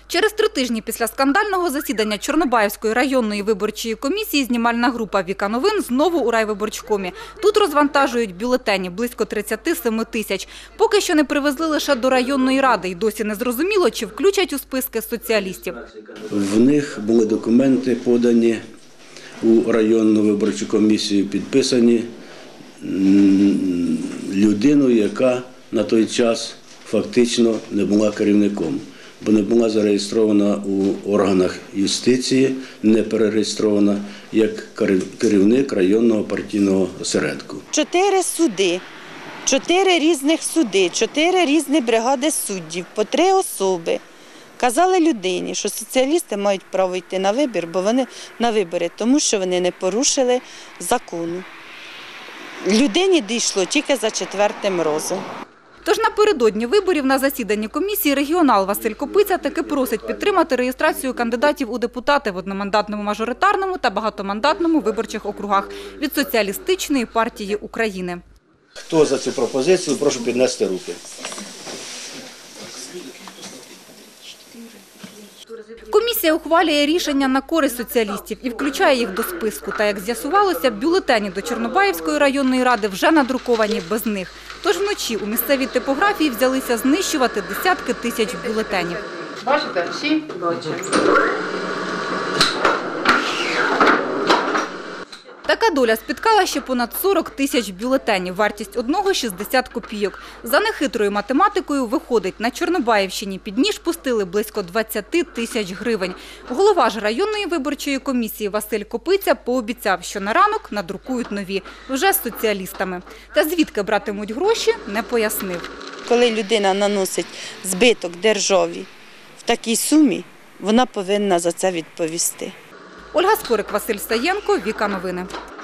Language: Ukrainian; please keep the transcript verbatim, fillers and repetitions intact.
Через три тижні після скандального засідання Чорнобаївської районної виборчої комісії знімальна група «Віка Новин» знову у райвиборчкомі. Тут розвантажують бюлетені – близько тридцяти семи тисяч. Поки що не привезли лише до районної ради. І досі не зрозуміло, чи включать у списки соціалістів. В них були документи подані у районну виборчу комісію, підписані людиною, яка на той час фактично не була керівником, бо не була зареєстрована у органах юстиції, не перереєстрована як керівник районного партійного осередку. Чотири суди, чотири різних суди, чотири різні бригади суддів, по три особи. Казали людині, що соціалісти мають право йти на вибір, бо вони на вибори, тому що вони не порушили закону. Людині дійшло тільки за четвертим разом. Тож напередодні виборів на засіданні комісії регіонал Василь Копиця таки просить підтримати реєстрацію кандидатів у депутати в одномандатному мажоритарному та багатомандатному виборчих округах від Соціалістичної партії України. Хто за цю пропозицію, прошу піднести руки. Комісія ухвалює рішення на користь соціалістів і включає їх до списку. Та, як з'ясувалося, бюлетені до Чорнобаївської районної ради вже надруковані без них. Тож вночі у місцевій типографії взялися знищувати десятки тисяч бюлетенів. Бачите, всі бачимо. Така доля спіткала ще понад сорок тисяч бюлетенів. Вартість одного – шістдесят копійок. За нехитрою математикою виходить, на Чорнобаївщині під ніж пустили близько двадцяти тисяч гривень. Голова ж районної виборчої комісії Василь Копиця пообіцяв, що на ранок надрукують нові, вже з соціалістами. Та звідки братимуть гроші, не пояснив. Коли людина наносить збиток державі в такій сумі, вона повинна за це відповісти. Ольга Скорик, Василь Саєнко, Віка Новини.